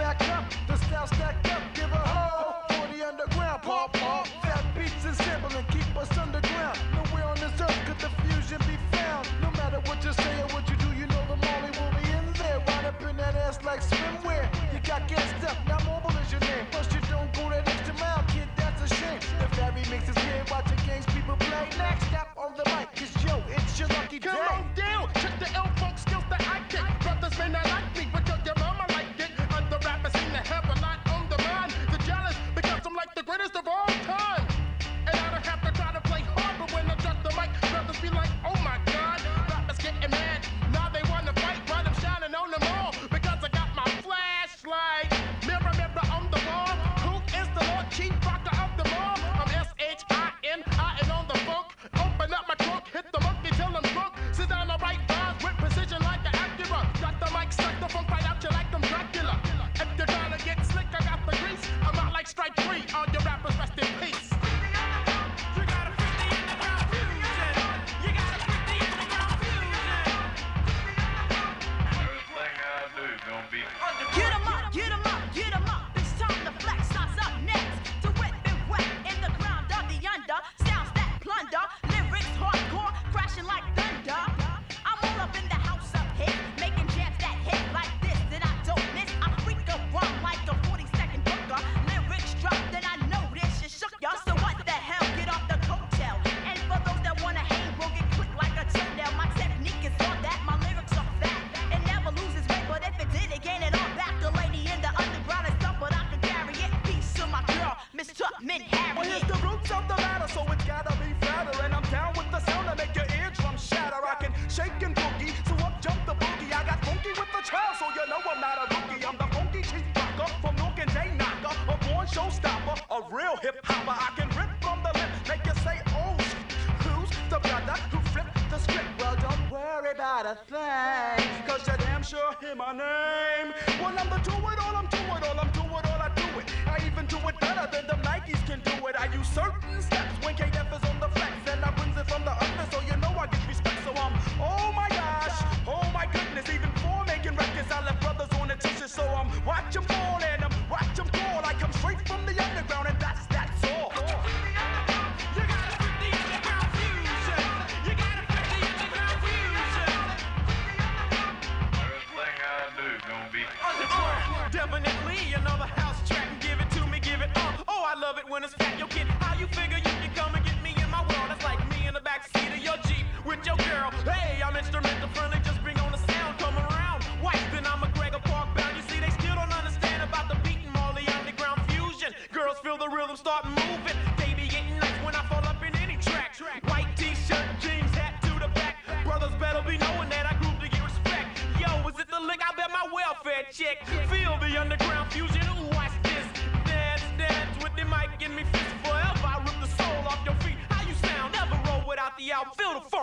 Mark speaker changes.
Speaker 1: back up, the style stack up, give a ho for the underground, pop, pop. Fat beats and sampling, keep us underground. Nowhere on this earth could the fusion be found. No matter what you say or what you do, you know the Molly will be in there. Wind up in that ass like swimwear. You got gassed up, now mobile is your name. Plus you don't go that extra mile, kid, that's a shame. The Barry mixes here, watching games people play. Next step on the mic is yo, it's your lucky day.
Speaker 2: Come on down, check the L-funk skills that I get. Brothers may not like me, but your mama like it. Other rappers seem to have a lot on the mind. They're jealous because I'm like the greatest of all time. And I don't have to try to play hard, but when I drop the mic, brothers be like, oh my God. Rappers getting mad, now they wanna fight, but I'm shining on them all. Because I got my flashlight. Mirror, mirror on the wall. Who is the Lord Chief Rocker of the mall? I'm S-H-I-N, I and on the funk. Open up my trunk, hit the monkey till I'm drunk. Sit down the right bars with precision like an Acura. Got the mic stuck, the funk right out you like I'm Dracula. If you're trying to get slick, I got the grease. I'm out like Strike 3, all your rappers rest in peace. You gotta fit the underground fusion. You gotta fit the underground fusion.
Speaker 3: Everything I do is gonna be
Speaker 4: Get 'em up, get 'em up, get 'em up. It's time to flex us up next. To whip and wet in the ground of the under. Sounds that plunder. Lyrics hardcore, crashing like thunder. I'm all up in the house up here, making jams that hit like this that I don't miss. I freak a rum like a 40-second booker. Lyrics drop that I know this shit shook y'all. So what the hell? Get off the coattail. And for those that wanna hang, we'll get clicked like a toenail. My technique is all that, my lyrics are fat. It never loses weight, but if it did, it gain it all back. The lady in the underground is tough, but I can carry it. Peace to my girl, Miss Tubman
Speaker 1: Well, here's
Speaker 4: Harriet.
Speaker 1: the roots of the ladder, so it's gotta be fatter. And I'm down with the sound to make your eardrums shatter. I can shake and boogie, so up jump the boogie. I got funky with the child, so you know I'm not a rookie. I'm the funky chief rocker from Nork and Day Knocker, a born showstopper, a real hip hopper. I can rip from the lip, make you say, oh, who's the brother who flipped the script? Well, don't worry about a thing, cause you damn sure hear my name. Well, I'm the do it all, I'm do it all, I'm do it all, I do it. I even do it better than the Nikes can do it. I use certain steps when KF is on the flex, and I brings it from the under, so you know I get respect. So I'm, oh my gosh, oh my goodness, even before making records, I left brothers on the t-shirt. So I'm watch 'em fall and I'm watch 'em fall. I come straight from the underground, and that's all.
Speaker 2: You gotta fit the underground fusion. You gotta fit the underground fusion.
Speaker 3: everything I do is gonna be
Speaker 2: Definitely another house track. Give it to me, give it up. Oh, I love it when it's fat. Yo, kid, how you figure you can come and get me in my world? It's like me in the backseat of your Jeep with your girl. Hey, I'm instrumental friendly, just bring on the sound. Come around, white, then I'm McGregor Park bound. You see, they still don't understand about the beat and all the underground fusion. Girls feel the rhythm, start moving. They be getting nice when I fall up in any track. White t-shirt, jeans, hat to the back. Brothers better be knowing that I grew to get respect. Yo, is it the lick? I bet my welfare check. Feel the underground fusion. Ooh, watch this. Dance, dance with the mic in me fist forever. I rip the soul off your feet. How you sound? Never roll without the out. Feel the funk.